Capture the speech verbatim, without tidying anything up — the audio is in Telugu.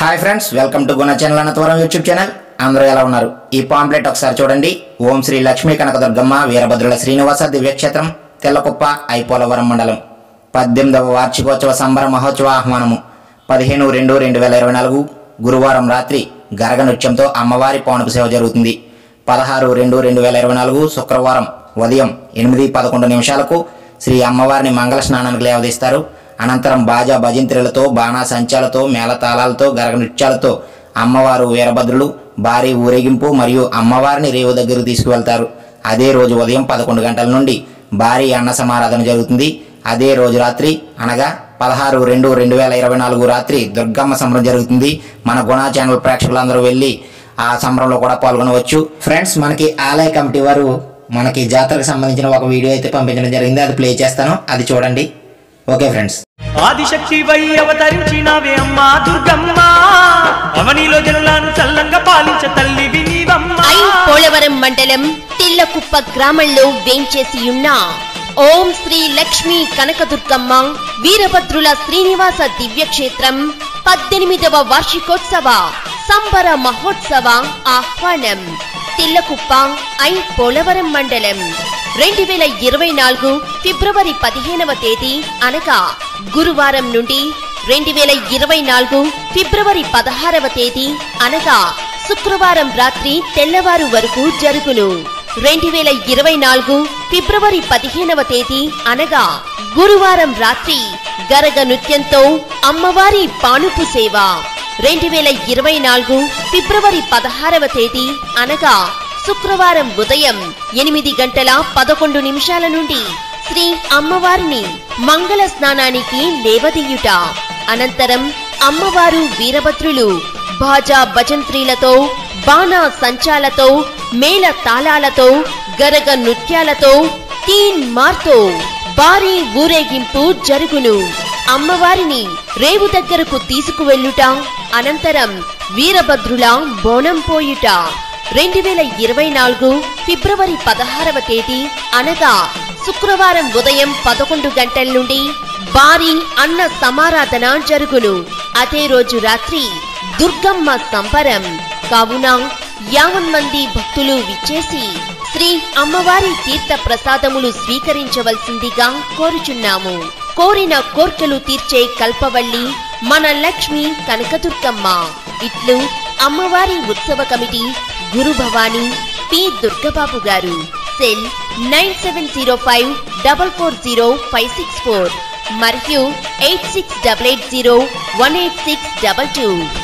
Hi friends, welcome to Guna channel Anantavaram YouTube channel. అందరూ ఎలా ఉన్నారు? ఈ పాంప్లెట్ ఒకసారి చూడండి. ఓం శ్రీ లక్ష్మీ కనకదుర్గమ్మ వీరభద్రుల శ్రీనివాస దివ్యక్షేత్రం, తెల్లకుప్ప, ఐపోలవరం మండలం. పద్దెనిమిదవ వార్షికోత్సవ సంబర మహోత్సవ ఆహ్వానము పదిహేను రెండు రెండు వేల ఇరవై నాలుగు గురువారం రాత్రి గరగ నృత్యంతో అమ్మవారి పౌనపు సేవ జరుగుతుంది. పదహారు రెండు రెండు వేల ఇరవై నాలుగు శుక్రవారం ఉదయం ఎనిమిది పదకొండు నిమిషాలకు శ్రీ అమ్మవారిని మంగళ స్నానానికి లేవదీస్తారు. అనంతరం బాజా భజంత్రులతో, బాణా సంచాలతో, మేళతాళాలతో, గరగ నృత్యాలతో అమ్మవారు వీరభద్రులు భారీ ఊరేగింపు మరియు అమ్మవారిని రేవు దగ్గరకు తీసుకువెళ్తారు. అదే రోజు ఉదయం పదకొండు గంటల నుండి భారీ అన్న సమారాధన జరుగుతుంది. అదే రోజు రాత్రి అనగా పదహారు రెండు రెండు వేల ఇరవై నాలుగు రాత్రి దుర్గమ్మ సంబరం జరుగుతుంది. మన గుణ ఛానల్ ప్రేక్షకులందరూ వెళ్ళి ఆ సంబరంలో కూడా పాల్గొనవచ్చు. ఫ్రెండ్స్, మనకి ఆలయ కమిటీ వారు మనకి జాతరకు సంబంధించిన ఒక వీడియో అయితే పంపించడం జరిగింది. అది ప్లే చేస్తాను, అది చూడండి. Okay friends. ఆదిశక్తి వై అవతరించినవే అమ్మా దుర్గమ్మ, అవనిలో జనులను చల్లంగా పాలించ తల్లి వినివమ్మ. ఐపోలవరం మండలం తిల్లకుప్ప గ్రామంలో వేంచేసి ఉన్న ఓం శ్రీ లక్ష్మీ కనకదుర్గమ్మ వీరభద్రుల శ్రీనివాస దివ్యక్షేత్రం పద్దెనిమిదవ వార్షికోత్సవ సంబర మహోత్సవ ఆహ్వానం. తిల్లకుప్ప ఐపోలవరం మండలం రెండు వేల ఇరవై నాలుగు ఫిబ్రవరి పదిహేనవ తేదీ అనగా గురువారం నుండి రెండు వేల ఇరవై నాలుగు ఫిబ్రవరి పదహారవ తేదీ అనగా శుక్రవారం రాత్రి తెల్లవారు వరకు జరుగును. రెండు వేల ఇరవై నాలుగు ఫిబ్రవరి పదిహేనవ తేదీ అనగా గురువారం రాత్రి గరగ నృత్యంతో అమ్మవారి పానుపు సేవ. రెండు వేల ఇరవై నాలుగు ఫిబ్రవరి పదహారవ తేదీ అనగా శుక్రవారం ఉదయం ఎనిమిది గంటల పదకొండు నిమిషాల నుండి శ్రీ అమ్మవారిని మంగళ స్నానానికి లేవదీయుట. అనంతరం అమ్మవారు వీరభద్రులు బాజా భజంత్రీలతో, బాణా సంచాలతో, మేళ తాళాలతో, గరగ నృత్యాలతో, తీన్ మార్తో భారీ ఊరేగింపు జరుగును. అమ్మవారిని రేవు దగ్గరకు తీసుకువెళ్ళుట, అనంతరం వీరభద్రుల బోనం పోయుట. రెండు వేల ఇరవై నాలుగు ఫిబ్రవరి పదహారవ తేదీ అనగా శుక్రవారం ఉదయం పదకొండు గంటల నుండి భారీ అన్న సమారాధన జరుగును. అదే రోజు రాత్రి దుర్గమ్మ సంబరం కావున యావన్ మంది భక్తులు విచ్చేసి శ్రీ అమ్మవారి తీర్థ ప్రసాదములు స్వీకరించవలసిందిగా కోరుచున్నాము. కోరిన కోర్కెలు తీర్చే కల్పవల్లి మన లక్ష్మి కనకదుర్గమ్మ. ఇట్లు అమ్మవారి ఉత్సవ కమిటీ గురు భవానీ పి దుర్గబాబు గారు. Cell nine seven zero five double four zero five six four మరియు eight six double eight zero one eight six double two.